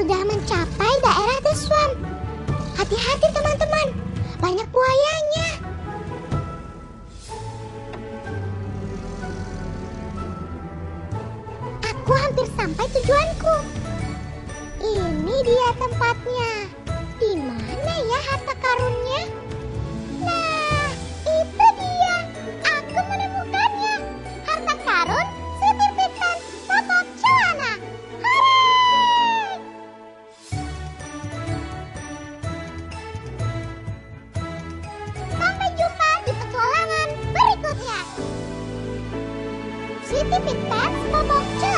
sudah mencapai daerah The Swamp. Hati-hati teman-teman, banyak buayanya. Aku hampir sampai tujuanku. Ini dia tempatnya. Di mana ya harta karunnya? Nah, itu dia. Aku menemukannya. Harta karun Sweetie Pitten Popok Celana. Hore! Sampai jumpa di petualangan berikutnya. Sweetie Pitten Popok Celana.